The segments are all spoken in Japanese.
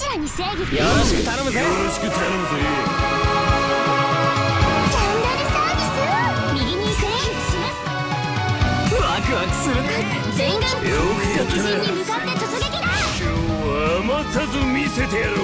らに正義。 よろしく頼むぜ。 キャンドルサービス。右に行くね。 ワクワクするね。 全軍敵陣に向かって突撃だ。 今日は余さず見せてやろう。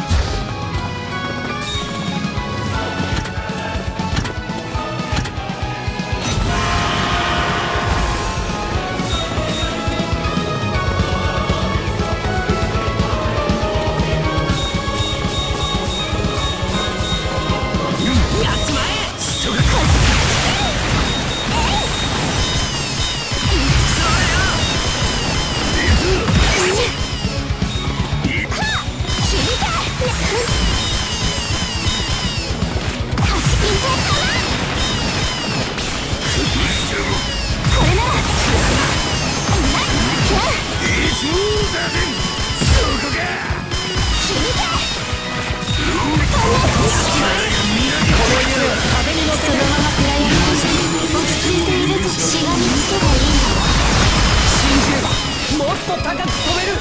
もっと高く飛べる。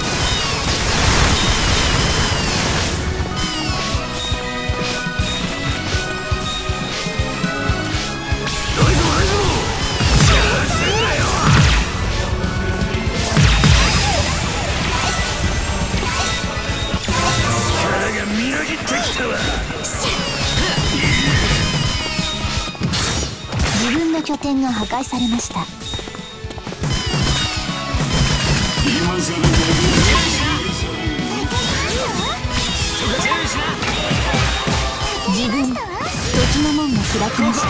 自分の拠点が破壊されました。自分時の門が開きました。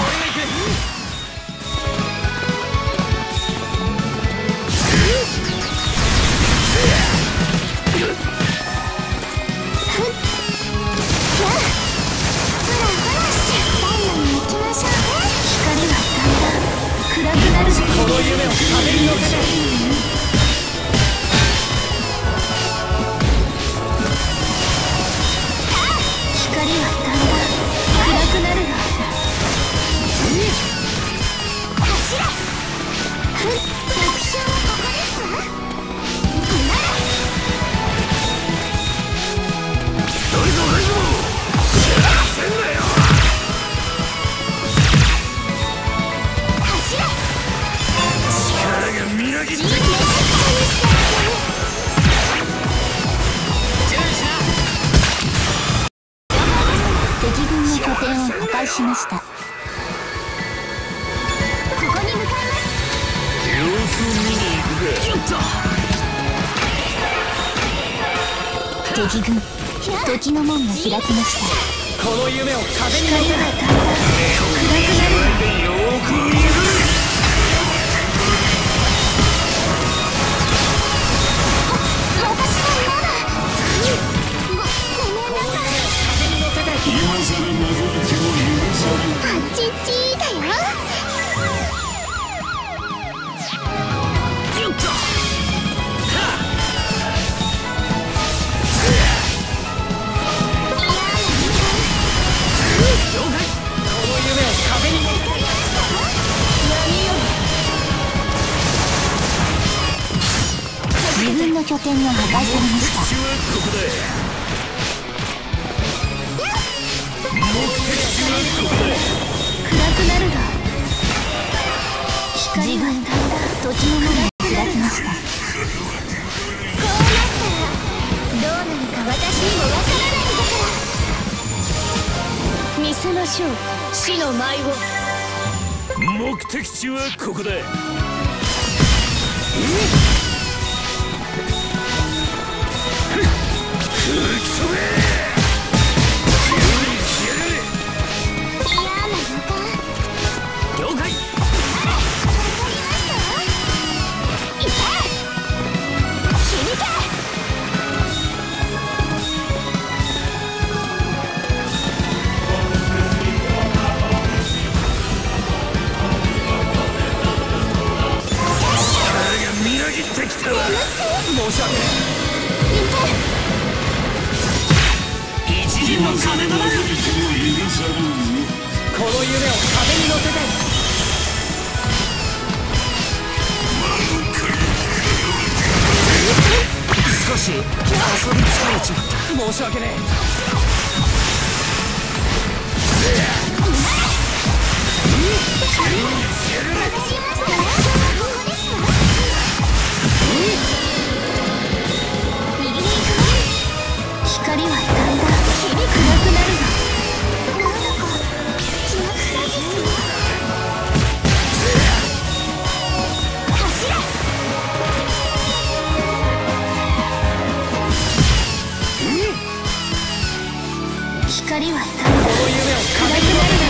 この夢を壁に乗せて。 敵軍の拠点を破壊しました。ここに向かいます。 様子見に行くか。 敵軍時の門が開きました。 この夢を壁に乗せて。 よく見る。 自分の拠点が破壊されました。暗くなるが自分時の門が開きました。こうなったらどうなるか私にもわからないんだから。見せましょう死の舞を。 目的地はここだ。 申し訳ない。一陣の壁となる。この夢を壁に乗せて。少し遊び疲れちまった。 申し訳ね光はだんだん暗くなるが、なんだか気が臭いですよ。走れ。光はだんだんこの夢を暗くなるが。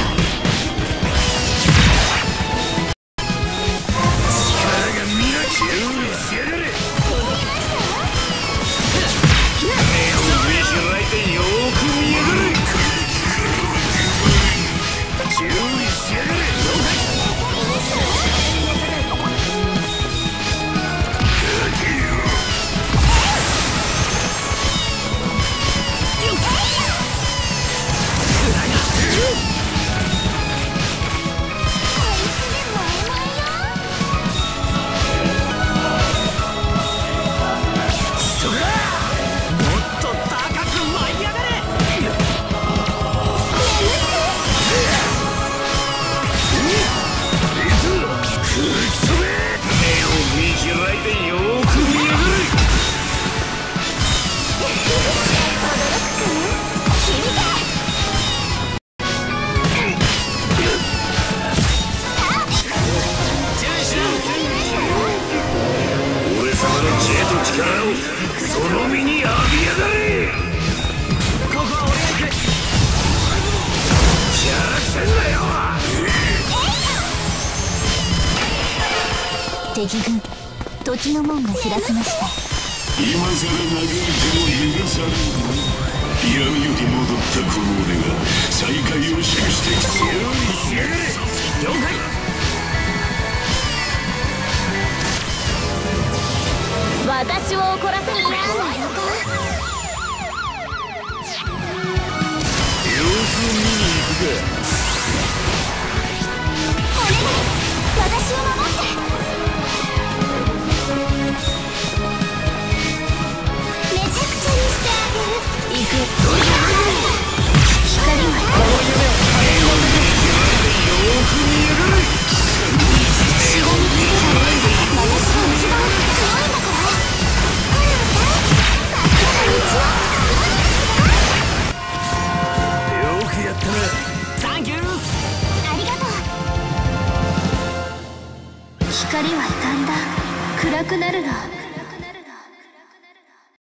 その身に浴びやがれ。 ここは俺が行く。 邪悪せんなよ。 敵軍時の門が開きました。 今さら嘆いても許される。闇より戻ったこの俺が再会を祝してきた。 注意しやがれ。了解。 私を怒らせる。 様子を見に行くか。 お願い、私を守って。めちゃくちゃにしてあげる。行く。光はこの夢を金に乗せて。 よく見やがれ。 しがみつけば私が一番強いんだから。 よくやったな。 サンキュー。 ありがとう。光はだんだん暗くなるが。